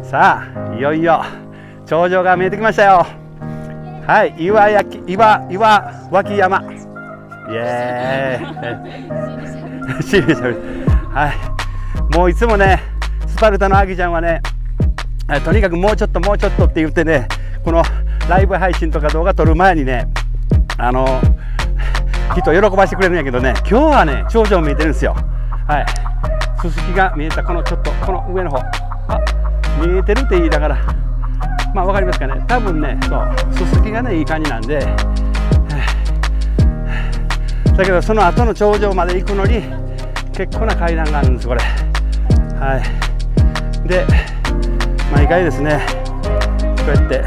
さあいよいよ頂上が見えてきましたよ。はい、岩脇山、イエーイシリシャル。はい、もういつもねスパルタのアキちゃんはね、とにかくもうちょっとって言ってね、このライブ配信とか動画撮る前にね人喜ばしてくれるんやけどね、今日はね頂上見えてるんですよ。はい、すすきが見えた、このちょっとこの上の方、あ、見えてるって言いながら、まあ分かりますかね、多分ね、そうすすきがねいい感じなんで、だけどその後の頂上まで行くのに結構な階段があるんですこれ。はい、で毎回ですねこうやって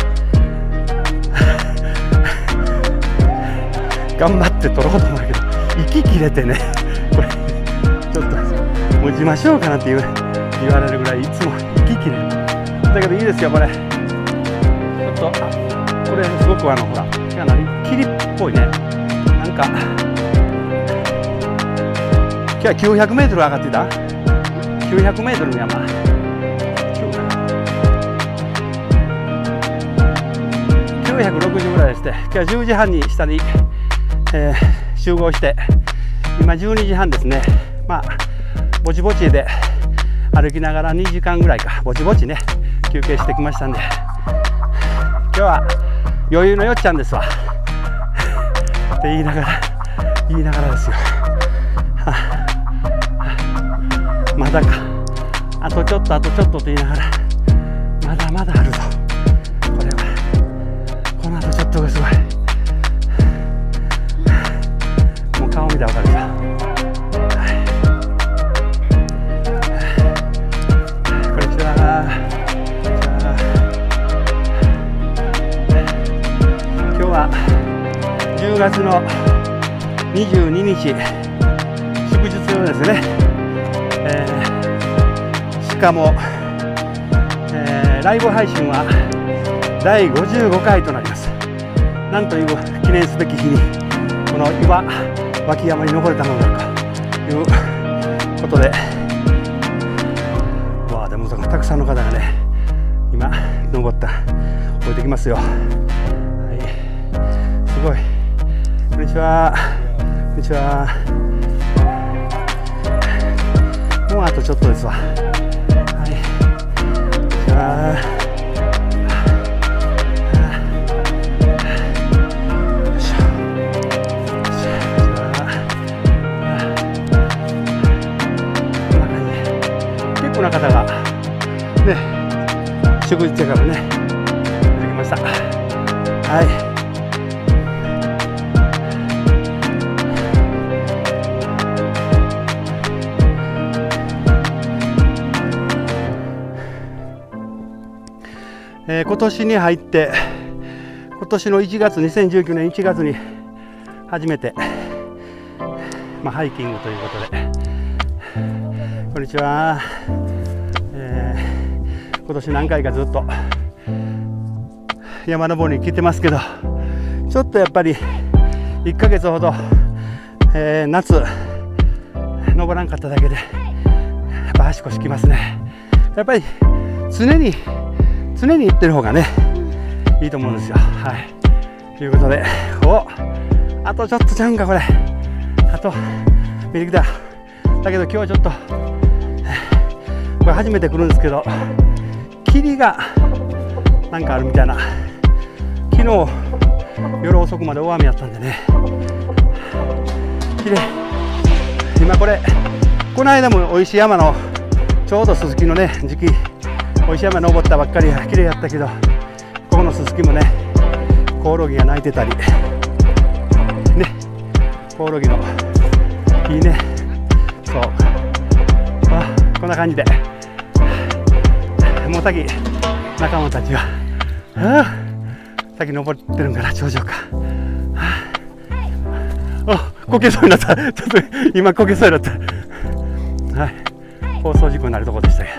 頑張って撮ろうと思うけど息切れてね、これちょっともう自慢しようかなって言われるぐらいいつも息切れる。だけどいいですよこれ。ちょっとこれすごくほら霧っぽいね、なんか今日は900メートル上がってた、900メートルの山、960ぐらいでして、今日は10時半に下に、集合して、今12時半ですね。まあぼちぼちで歩きながら2時間ぐらいか、ぼちぼちね休憩してきましたんで、今日は余裕のよっちゃんですわって言いながらですよ。まだか、あとちょっとって言いながら、まだまだあるぞこれは。このあとちょっとがすごい、もう顔見たら分かるよ。こんにちは。今日は10月の22日祝日ですね。しかも、ライブ配信は第55回となります。なんという記念すべき日にこの岩脇山に登れたのだということで、わあでもたくさんの方がね今降りてきますよ。はい、すごい。こんにちは。こんにちは。もうあとちょっとですわ。はい。こんにちは。よいしょ。こんな感じで結構な方がね祝日からね出てきました。はい。今年に入って今年の2019年1月に初めて、ハイキングということで、こんにちは。今年何回かずっと山登りに来てますけど、ちょっとやっぱり1ヶ月ほど、夏登らんかっただけでやっぱ足腰きますね。やっぱり常に行ってる方がねいいと思うんですよ。はい、ということで、あとちょっとちゃうんかこれ、あと見てきた。だけど今日はちょっとこれ初めて来るんですけど、霧がなんかあるみたいな。昨日夜遅くまで大雨やったんでね、綺麗。今この間も美味しい山のちょうどすすきのね時期、美味しい山登ったばっかり綺麗やったけど、ここのすすきもねコオロギが鳴いてたりね、コオロギのいいね。そう、こんな感じでもう先仲間たちは先登ってるんから頂上か。こけそうになった。ちょっと今こけそうになった。はい、放送事故になるところでしたけ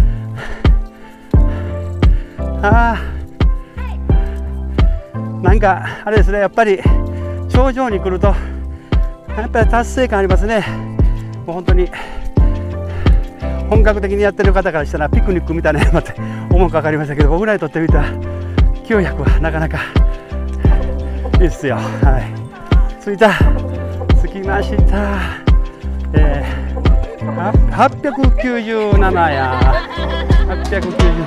ど、なんかあれですね、やっぱり頂上に来るとやっぱり達成感ありますね。もう本本格的にやってる方からしたらピクニックみたいな山って思うか分かりましたけど、僕らにとってみたら900はなかなかいいですよ。はい、着きました。897や890。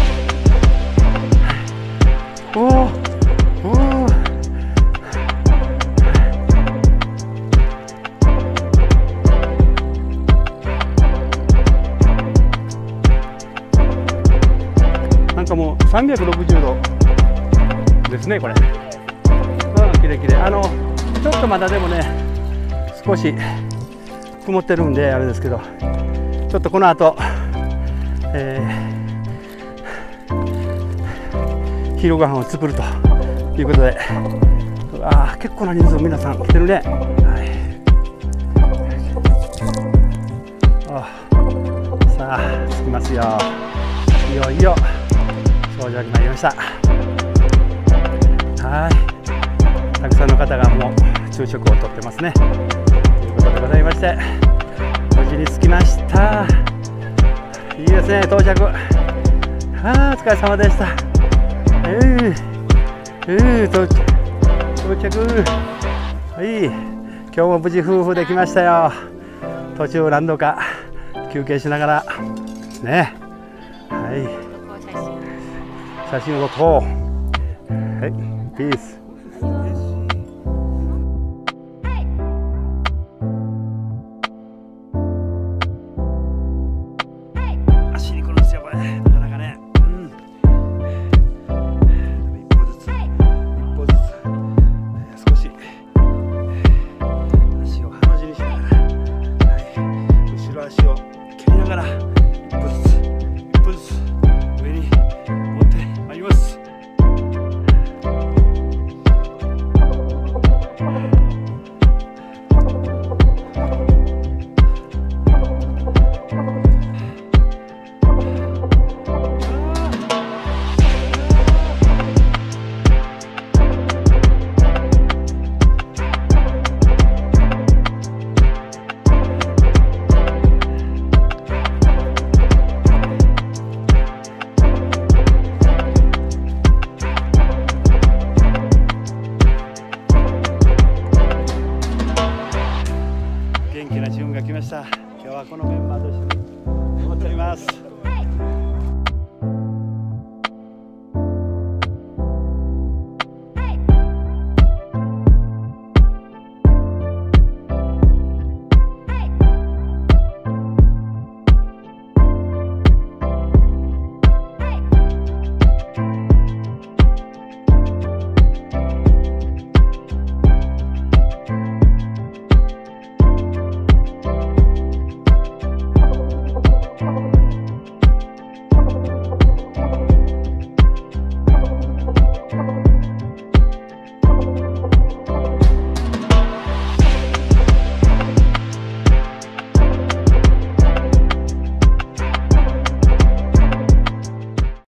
おおなんかもう360度ですね、これ。きれいきれい。ちょっとまだでもね、少し曇ってるんであれですけど、ちょっとこの後、昼ご飯を作るということで、結構な人数皆さん来てるね。はい、さあ着きますよ。いよいよ頂上に参りました。はい、たくさんの方がもう昼食をとってますね。ということでございまして、無事に着きました。いいですね、到着。お疲れ様でした。到着。はい、今日も無事夫婦できましたよ。途中何度か休憩しながらね。はい、写真を撮ろう。はい、ピース。